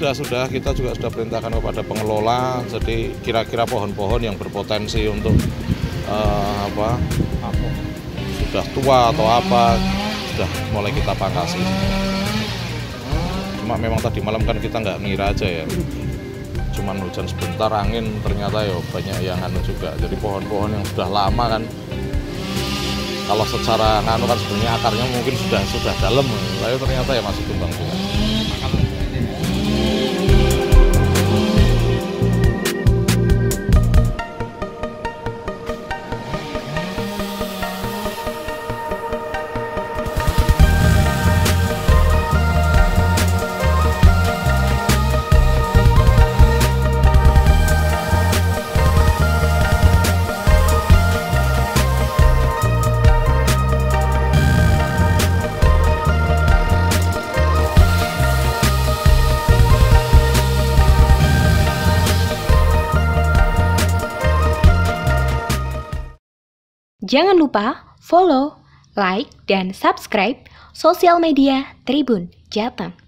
sudah kita juga sudah perintahkan kepada pengelola. Jadi kira-kira pohon-pohon yang berpotensi untuk sudah tua atau apa sudah mulai kita pangkasi. Cuma memang tadi malam kan kita nggak ngira aja ya. Cuman hujan sebentar, angin ternyata ya banyak yang anu juga. Jadi pohon-pohon yang sudah lama kan, kalau secara nganu kan sebenarnya akarnya mungkin sudah dalam, tapi ternyata ya masih tumbang juga. Jangan lupa follow, like, dan subscribe sosial media Tribun Jateng.